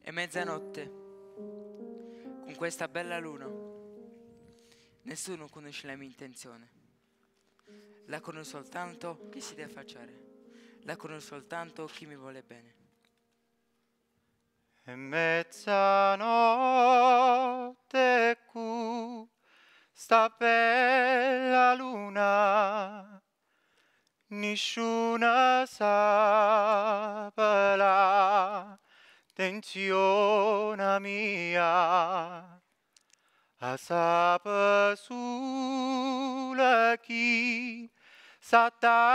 È mezzanotte, con questa bella luna. Nessuno conosce la mia intenzione. La conosco soltanto chi si deve affacciare. La conosco soltanto chi mi vuole bene. È mezzanotte qui, sta bella luna, nessuna sa la tensione mia, a sape sulla chi sa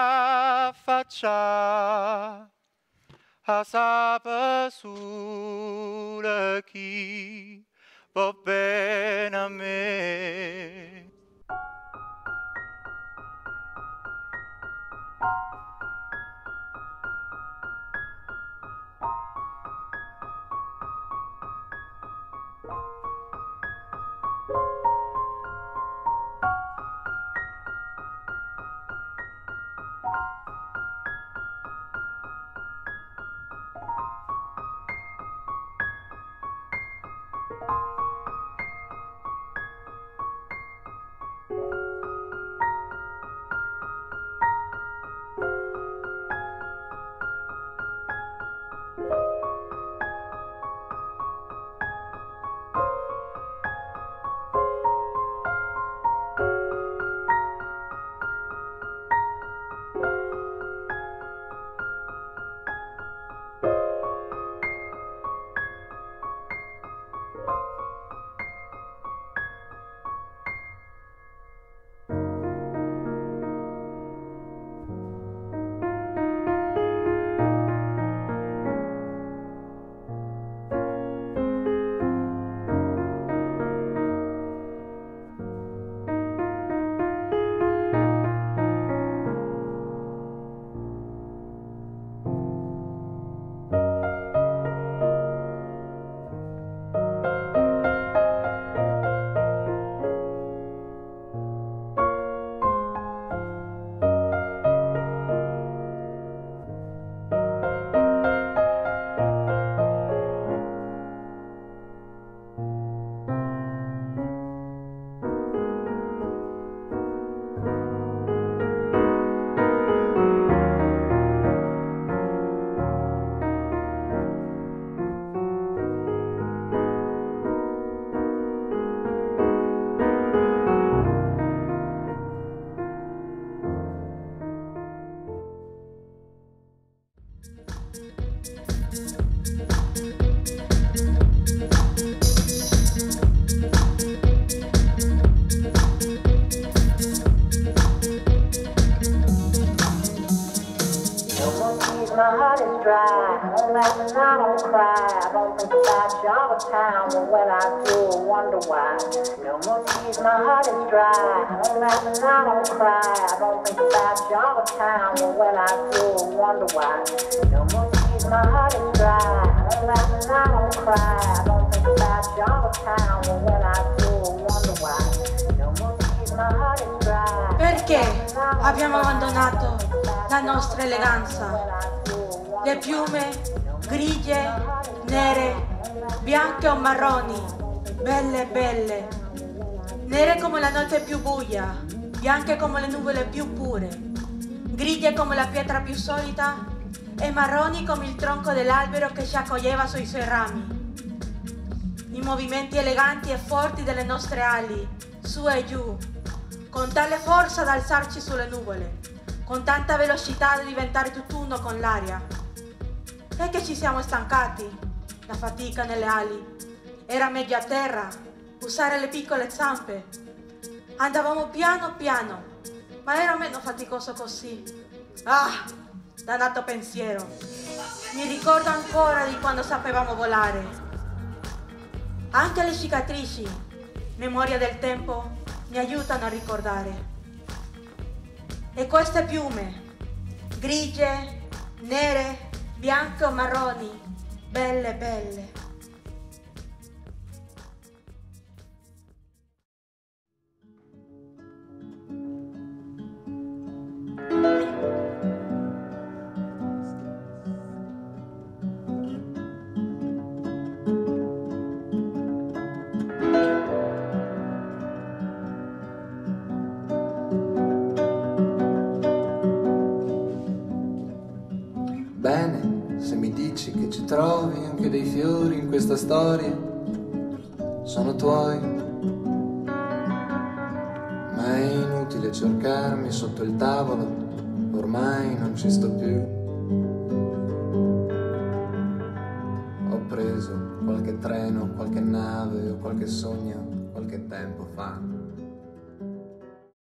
t'affacciare. A sape sulla chi va bene a me. My heart is dry, I don't laugh and I don't cry. I don't think about you all the time, but when I do, I wonder why. No more tears, my heart is dry, I don't laugh and I don't cry. I don't think about you all the time, but when I do, I wonder why. No more tears, my heart is dry, I don't laugh and I don't cry. I don't think about you all the time, but when I do, I wonder why. No more tears, my heart is dry. Perché abbiamo abbandonato la nostra eleganza? Le piume grigie, nere, bianche o marroni, belle belle, nere come la notte più buia, bianche come le nuvole più pure, grigie come la pietra più solida e marroni come il tronco dell'albero che ci accoglieva sui suoi rami. I movimenti eleganti e forti delle nostre ali, su e giù, con tale forza da alzarci sulle nuvole, con tanta velocità da diventare tutt'uno con l'aria. E che ci siamo stancati, la fatica nelle ali, era meglio a terra, usare le piccole zampe. Andavamo piano piano, ma era meno faticoso così. Ah, dannato pensiero, mi ricordo ancora di quando sapevamo volare. Anche le cicatrici, memoria del tempo, mi aiutano a ricordare. E queste piume, grigie, nere, bianche o marroni, belle belle. bene se mi dici che ci trovi anche dei fiori in questa storia. Sono tuoi, ma è inutile cercarmi sotto il tavolo, ormai non ci sto più. Ho preso qualche treno, qualche nave o qualche sogno qualche tempo fa.